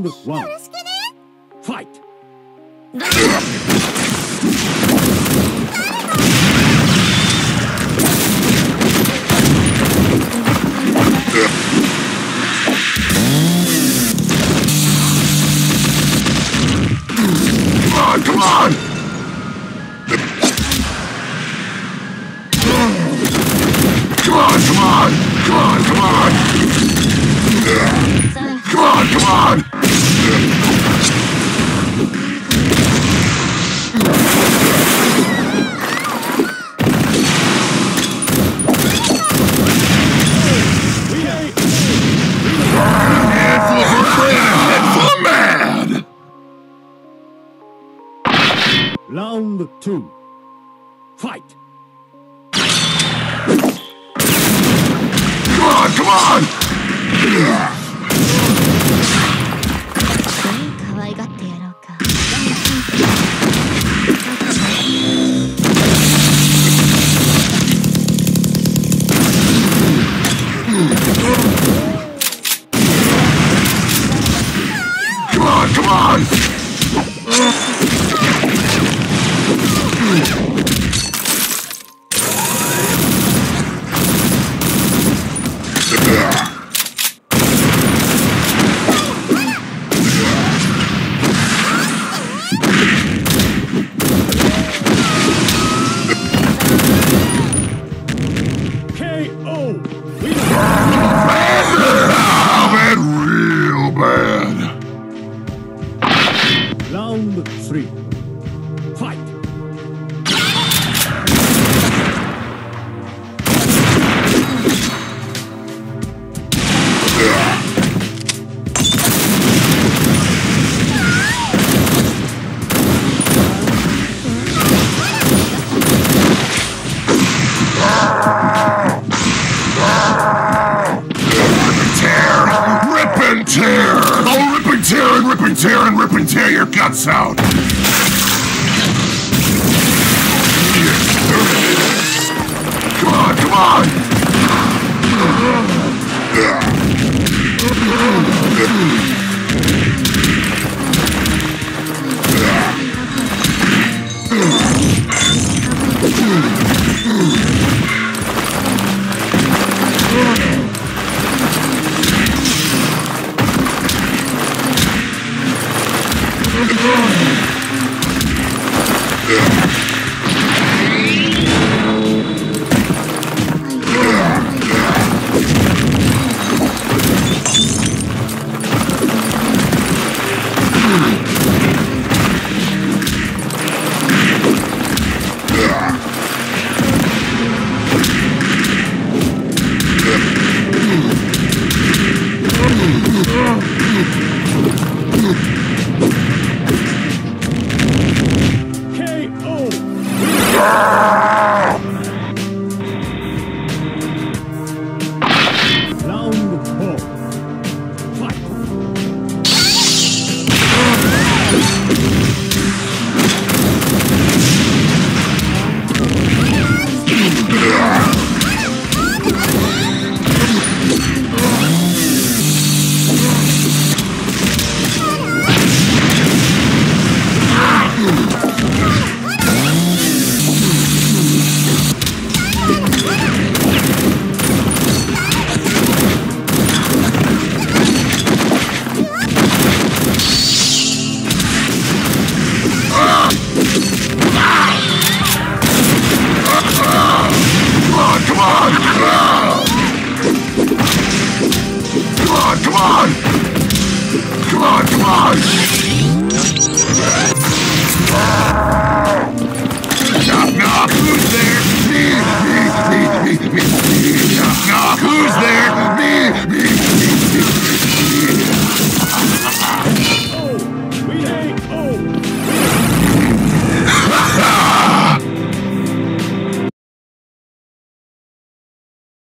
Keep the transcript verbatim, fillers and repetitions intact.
one. Fight! Come on, come on! Come on, come on! Come on, come on! Come on, come on! Round two. Fight! Come on, come on! Come on, come on! K O! Bad, real bad. Round three. Fight! Rip and tear! Oh, rip and tear and rip and tear and rip and tear your guts out! Come on, come on! Oh,